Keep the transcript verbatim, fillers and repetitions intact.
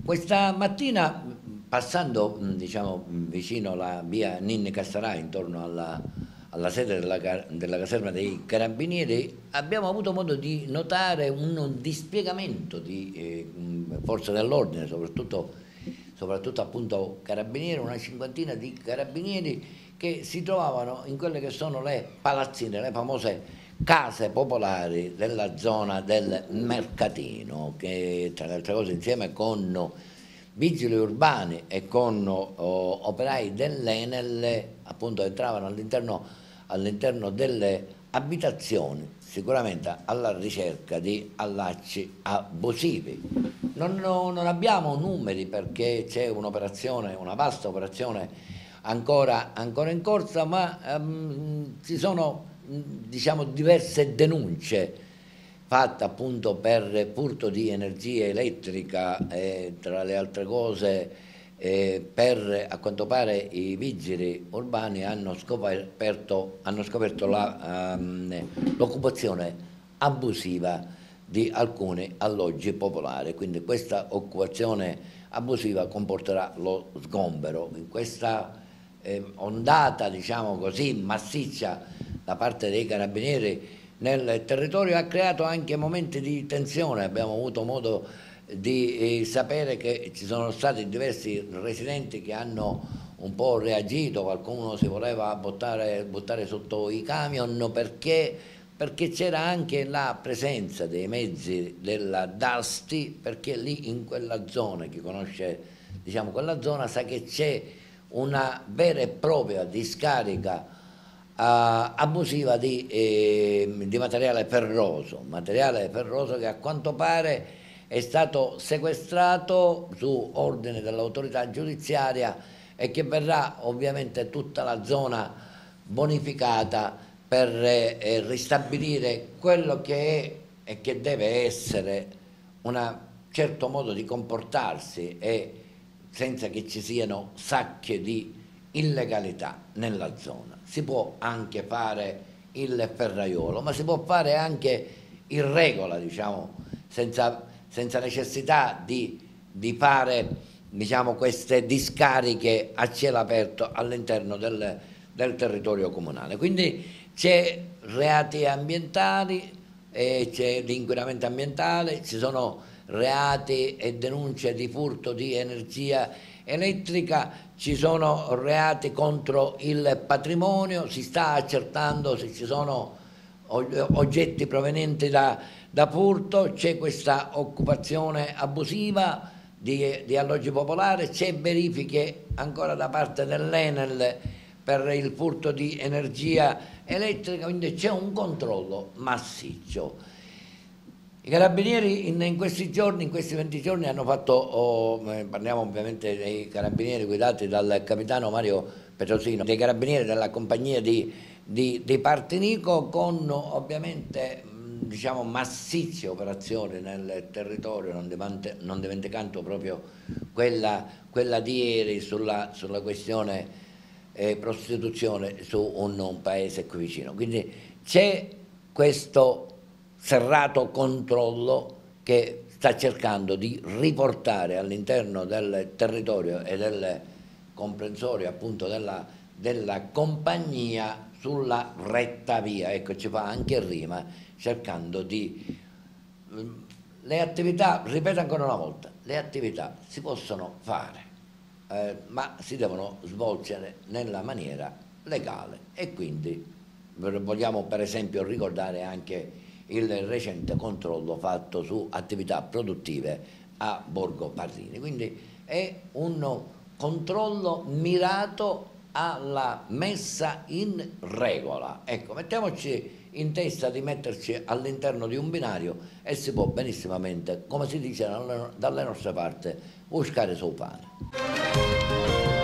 Questa mattina, passando diciamo, vicino alla via Ninni Cassarai, intorno alla, alla sede della, della caserma dei Carabinieri, abbiamo avuto modo di notare un dispiegamento di eh, forze dell'ordine, soprattutto, soprattutto appunto Carabinieri, una cinquantina di Carabinieri che si trovavano in quelle che sono le palazzine, le famose case popolari della zona del Mercatino, che tra le altre cose insieme con vigili urbani e con oh, operai dell'Enel appunto entravano all'interno all'interno delle abitazioni, sicuramente alla ricerca di allacci abusivi. Non, non abbiamo numeri perché c'è un'operazione, una vasta operazione ancora, ancora in corsa, ma um, ci sono diciamo diverse denunce fatte appunto per furto di energia elettrica e tra le altre cose eh, per, a quanto pare i vigili urbani hanno scoperto, hanno scoperto l'occupazione um, abusiva di alcuni alloggi popolari, quindi questa occupazione abusiva comporterà lo sgombero. In questa eh, ondata diciamo così massiccia da parte dei Carabinieri nel territorio ha creato anche momenti di tensione. Abbiamo avuto modo di eh, sapere che ci sono stati diversi residenti che hanno un po' reagito, qualcuno si voleva buttare, buttare sotto i camion perché, perché c'era anche la presenza dei mezzi della Dasti, perché lì in quella zona, chi conosce diciamo, quella zona sa che c'è una vera e propria discarica Uh, abusiva di, eh, di materiale ferroso, materiale ferroso che a quanto pare è stato sequestrato su ordine dell'autorità giudiziaria e che verrà ovviamente tutta la zona bonificata per eh, ristabilire quello che è e che deve essere un certo modo di comportarsi e senza che ci siano sacche di illegalità nella zona. Si può anche fare il ferraiolo, ma si può fare anche in regola, diciamo, senza, senza necessità di, di fare diciamo, queste discariche a cielo aperto all'interno del, del territorio comunale. Quindi c'è reati ambientali, eh, c'è l'inquinamento ambientale, ci sono reati e denunce di furto di energia elettrica, ci sono reati contro il patrimonio, si sta accertando se ci sono oggetti provenienti da, da furto, c'è questa occupazione abusiva di, di alloggi popolari, c'è verifiche ancora da parte dell'Enel per il furto di energia elettrica, quindi c'è un controllo massiccio. I Carabinieri in, in questi giorni, in questi venti giorni hanno fatto, oh, parliamo ovviamente dei Carabinieri guidati dal capitano Mario Petrosino, dei Carabinieri della compagnia di, di, di Partinico, con ovviamente diciamo, massicce operazioni nel territorio, non, devante, non dimenticando proprio quella, quella di ieri sulla, sulla questione eh, prostituzione su un, un paese qui vicino. Quindi c'è questo serrato controllo che sta cercando di riportare all'interno del territorio e del comprensorio appunto della, della compagnia sulla retta via, ecco ci fa anche rima, cercando di... Le attività, ripeto ancora una volta, le attività si possono fare, eh, ma si devono svolgere nella maniera legale e quindi vogliamo per esempio ricordare anche il recente controllo fatto su attività produttive a Borgo Parrini. Quindi è un controllo mirato alla messa in regola. Ecco, mettiamoci in testa di metterci all'interno di un binario e si può benissimamente, come si dice dalle nostre parti, buscare sul pane.